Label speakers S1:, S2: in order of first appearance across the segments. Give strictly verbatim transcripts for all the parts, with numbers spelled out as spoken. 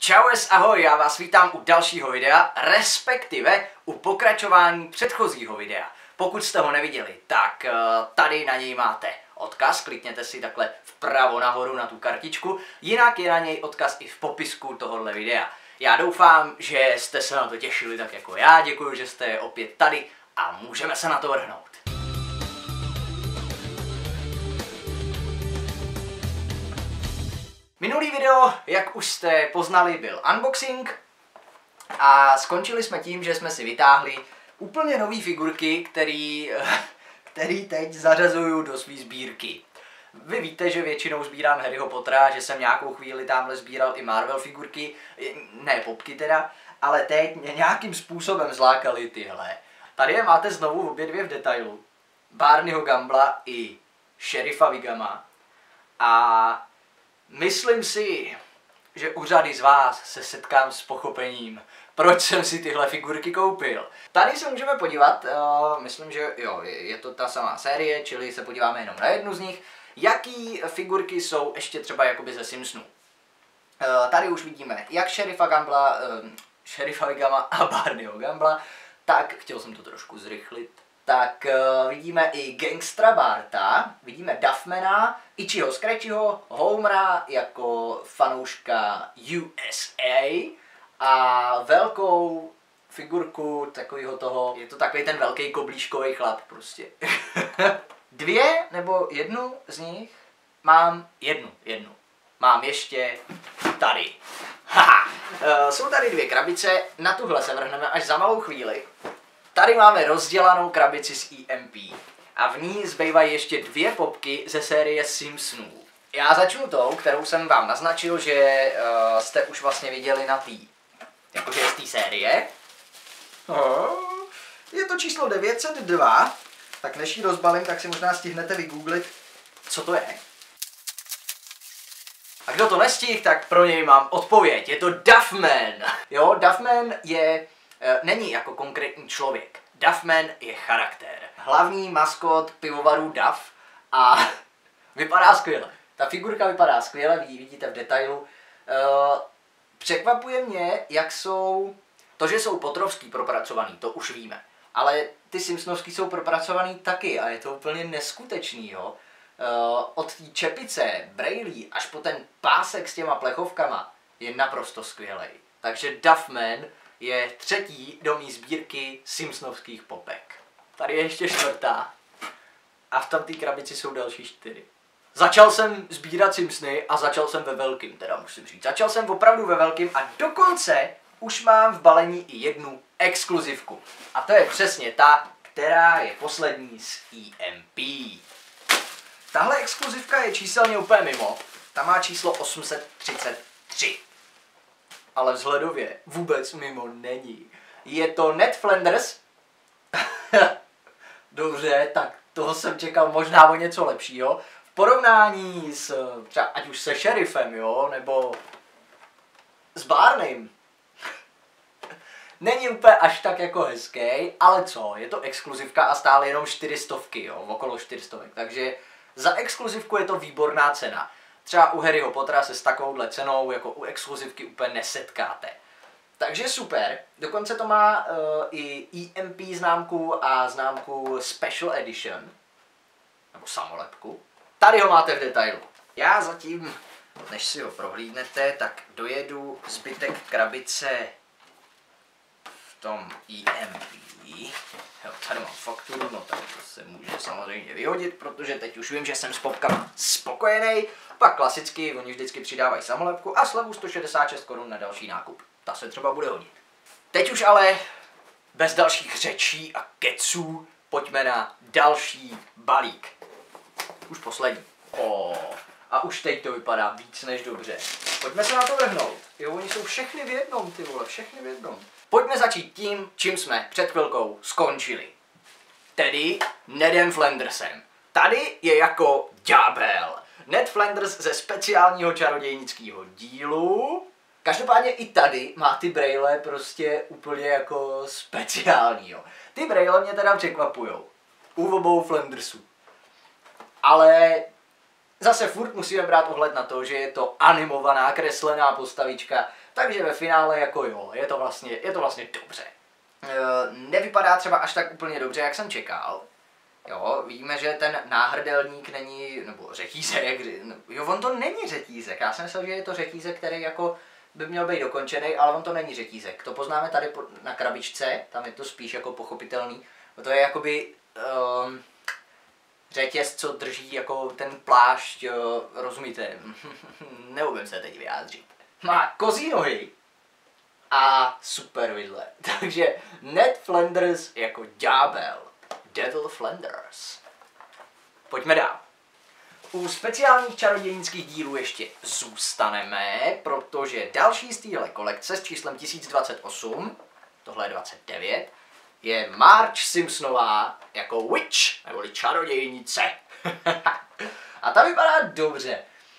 S1: Čaues, ahoj, já vás vítám u dalšího videa, respektive u pokračování předchozího videa. Pokud jste ho neviděli, tak tady na něj máte odkaz, klikněte si takhle vpravo nahoru na tu kartičku, jinak je na něj odkaz i v popisku tohohle videa. Já doufám, že jste se na to těšili tak jako já, děkuji, že jste opět tady a můžeme se na to vrhnout. Minulý video, jak už jste poznali, byl unboxing a skončili jsme tím, že jsme si vytáhli úplně nové figurky, který, který teď zařazuju do své sbírky. Vy víte, že většinou sbírám Harryho Pottera, že jsem nějakou chvíli tamhle sbíral i Marvel figurky, ne popky teda, ale teď mě nějakým způsobem zlákaly tyhle. Tady je máte znovu obě dvě v detailu. Barneyho Gumbla i Šerifa Wigguma a myslím si, že u řady z vás se setkám s pochopením, proč jsem si tyhle figurky koupil. Tady se můžeme podívat, uh, myslím, že jo, je to ta samá série, čili se podíváme jenom na jednu z nich, jaký figurky jsou ještě třeba jakoby ze Simpsonů. Uh, tady už vidíme jak Šerifa Gumbla, uh, Šerifa Wigguma a Barneyho Gumbla, tak chtěl jsem to trošku zrychlit. Tak uh, vidíme i Gangstra Barta, vidíme Duffmana, Itchyho Scratchyho, Homera jako fanouška U S A a velkou figurku takového toho, je to takový ten velký koblížkový chlap prostě. Dvě nebo jednu z nich mám, jednu, jednu, mám ještě tady. Haha, uh, jsou tady dvě krabice, na tuhle se vrhneme až za malou chvíli. Tady máme rozdělanou krabici z E M P a v ní zbývají ještě dvě popky ze série Simpsonů. Já začnu tou, kterou jsem vám naznačil, že uh, jste už vlastně viděli na té, jakože z té série. Oh, je to číslo devět set dva, tak než ji rozbalím, tak si možná stihnete vygooglit, co to je. A kdo to nestihl, tak pro něj mám odpověď, je to Duffman. Jo, Duffman je... není jako konkrétní člověk. Duffman je charakter. Hlavní maskot pivovaru Duff a vypadá skvěle. Ta figurka vypadá skvěle, vidíte v detailu. Překvapuje mě, jak jsou... To, že jsou potrovský propracovaný, to už víme. Ale ty Simpsonovský jsou propracovaný taky a je to úplně neskutečný, jo. Od té čepice, brejlí, až po ten pásek s těma plechovkama je naprosto skvělej. Takže Duffman je třetí do mý sbírky Simpsonovských popek. Tady je ještě čtvrtá. A v tamté krabici jsou další čtyři. Začal jsem sbírat Simpsony a začal jsem ve velkým, teda musím říct. Začal jsem opravdu ve velkým a dokonce už mám v balení i jednu exkluzivku. A to je přesně ta, která je poslední z E M P. Tahle exkluzivka je číselně úplně mimo. Ta má číslo osm set třicet tři. Ale vzhledově vůbec mimo není. Je to Ned Flanders. Dobře, tak toho jsem čekal možná o něco lepšího. V porovnání s, třeba ať už se šerifem, jo, nebo s Barneym. Není úplně až tak jako hezký, ale co, je to exkluzivka a stále jenom čtyři stovky, jo, okolo čtyři stovek. Takže za exkluzivku je to výborná cena. Třeba u Harryho Pottera se s takovouhle cenou jako u exkluzivky úplně nesetkáte. Takže super. Dokonce to má uh, i E M P známku a známku Special Edition. Nebo samolepku. Tady ho máte v detailu. Já zatím, než si ho prohlídnete, tak dojedu zbytek krabice v tom E M P. Jo, tady mám fakturu, no tak to se může samozřejmě vyhodit, protože teď už vím, že jsem s popkama spokojený. Pak klasicky, oni vždycky přidávají samolepku a slevu sto šedesát šest korun na další nákup. Ta se třeba bude hodit. Teď už ale bez dalších řečí a keců pojďme na další balík. Už poslední. O, a už teď to vypadá víc než dobře. Pojďme se na to vrhnout. Jo, oni jsou všechny v jednom, ty vole, všechny v jednom. Pojďme začít tím, čím jsme před chvilkou skončili. Tedy Nedem Flandersem. Tady je jako ďábel. Ned Flanders ze speciálního čarodějnického dílu. Každopádně i tady má ty brejle prostě úplně jako speciální, jo. Ty brejle mě teda překvapujou. U obou Flandersů. Ale zase furt musíme brát ohled na to, že je to animovaná, kreslená postavička, Takže ve finále jako jo, je to vlastně, je to vlastně dobře. E, nevypadá třeba až tak úplně dobře, jak jsem čekal. Jo, víme, že ten náhrdelník není, nebo řetízek, jo, on to není řetízek, já jsem myslel, že je to řetízek, který jako by měl být dokončený, ale on to není řetízek. To poznáme tady na krabičce, tam je to spíš jako pochopitelný. To je jakoby um, řetěz, co drží jako ten plášť, jo, rozumíte, neumím se teď vyjádřit. Má kozí nohy a super vidle, takže Ned Flanders jako ďábel. Devil Flanders. Pojďme dál. U speciálních čarodějnických dílů ještě zůstaneme, protože další z téhle kolekce s číslem tisíc dvacet osm, tohle je dvacet devět, je Marge Simpsonová jako witch, neboli čarodějnice. A ta vypadá dobře.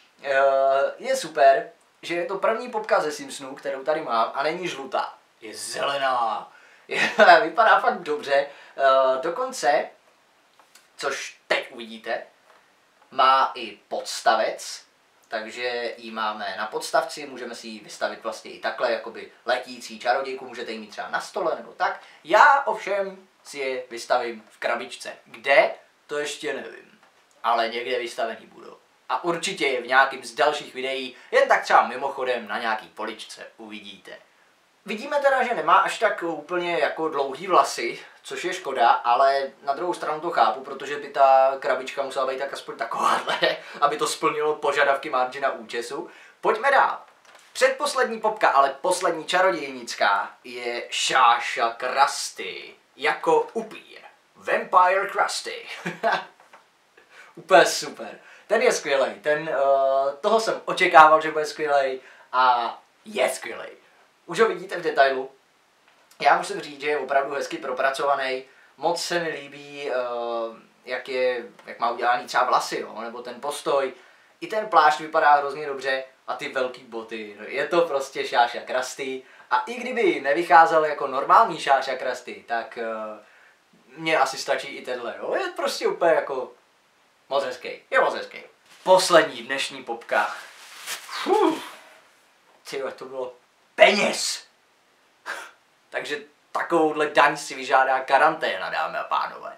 S1: Je super, že je to první popka ze Simpsonů, kterou tady mám, a není žlutá. Je zelená. Vypadá fakt dobře. Dokonce, což teď uvidíte, má i podstavec, takže ji máme na podstavci, můžeme si ji vystavit vlastně i takhle, jakoby letící čarodějku, můžete ji mít třeba na stole nebo tak. Já ovšem si je vystavím v krabičce. Kde? To ještě nevím, ale někde vystavený budou. A určitě je v nějakým z dalších videí, jen tak třeba mimochodem na nějaký poličce uvidíte. Vidíme teda, že nemá až tak úplně jako dlouhý vlasy, což je škoda, ale na druhou stranu to chápu, protože by ta krabička musela být tak aspoň takováhle, aby to splnilo požadavky Marge na účesu. Pojďme dál. Předposlední popka, ale poslední čarodějnická, je Sasha Krusty, jako upír. Vampire Krusty. Úplně super. Ten je skvělej, ten, uh, toho jsem očekával, že bude skvělej a je skvělej. Už ho vidíte v detailu. Já musím říct, že je opravdu hezky propracovaný. Moc se mi líbí, uh, jak, je, jak má udělaný třeba vlasy, jo? Nebo ten postoj. I ten plášť vypadá hrozně dobře a ty velký boty. Je to prostě Sasha Krusty. A i kdyby nevycházel jako normální Sasha Krusty, tak uh, mně asi stačí i tenhle. Jo? Je prostě úplně jako moc hezký. Je moc hezký. Poslední dnešní popka. Tyjo, to bylo peněz. Takže takovouhle daň si vyžádá karanténa, dámy a pánové.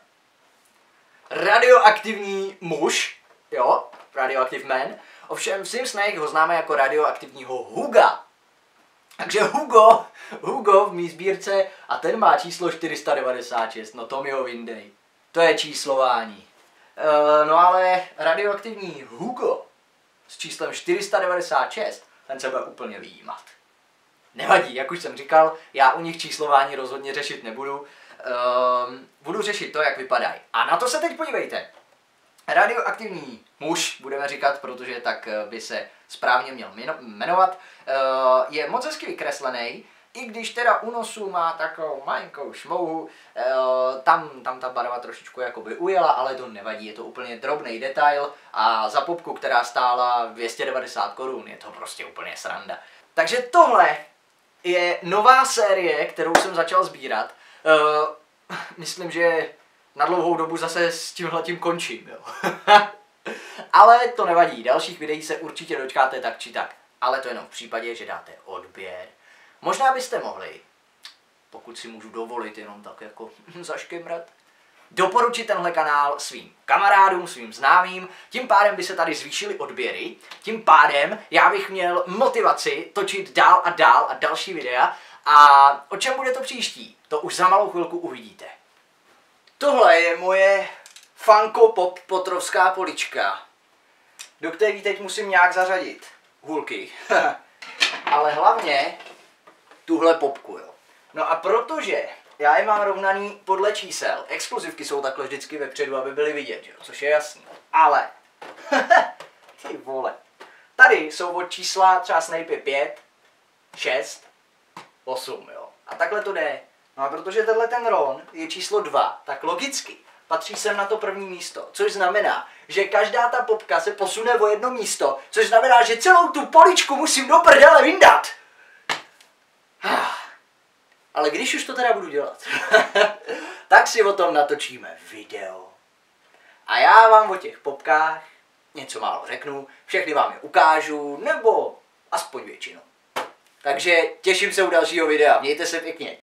S1: Radioaktivní muž, jo, Radioactive Man, ovšem v Simpsonech ho známe jako radioaktivního Huga. Takže Hugo, Hugo v mý sbírce a ten má číslo čtyři sta devadesát šest, no to mi ho vyndej. To je číslování. E, no ale radioaktivní Hugo s číslem čtyři sta devadesát šest, ten se bude úplně vyjímat. Nevadí, jak už jsem říkal, já u nich číslování rozhodně řešit nebudu. Ehm, budu řešit to, jak vypadají. A na to se teď podívejte. Radioaktivní muž, budeme říkat, protože tak by se správně měl jmenovat, ehm, je moc hezky vykreslený, i když teda u nosu má takovou malinkou šmouhu, ehm, tam, tam ta barva trošičku jakoby ujela, ale to nevadí, je to úplně drobný detail a za popku, která stála dvě stě devadesát korun, je to prostě úplně sranda. Takže tohle je nová série, kterou jsem začal sbírat. Uh, myslím, že na dlouhou dobu zase s tímhletím končím, jo. Ale to nevadí, dalších videí se určitě dočkáte tak či tak. Ale to jenom v případě, že dáte odběr. Možná byste mohli, pokud si můžu dovolit jenom tak jako zaškemrat, doporučit tenhle kanál svým kamarádům, svým známým, tím pádem by se tady zvýšily odběry, tím pádem já bych měl motivaci točit dál a dál a další videa a o čem bude to příští, to už za malou chvilku uvidíte. Tohle je moje Funko Pop Potrovská polička, do které teď musím nějak zařadit hůlky, ale hlavně tuhle popku, jo. No a protože já je mám rovnaný podle čísel. Exkluzivky jsou takhle vždycky vepředu, aby byly vidět, jo? Což je jasný. Ale, ty vole, tady jsou od čísla třeba Snape pět, šest, osm, jo. A takhle to jde. No a protože tenhle ten Ron je číslo dva, tak logicky patří sem na to první místo. Což znamená, že každá ta popka se posune o jedno místo, což znamená, že celou tu poličku musím do prdele vyndat. Ale když už to teda budu dělat, tak si o tom natočíme video. A já vám o těch popkách něco málo řeknu, všechny vám je ukážu, nebo aspoň většinu. Takže těším se u dalšího videa. Mějte se pěkně.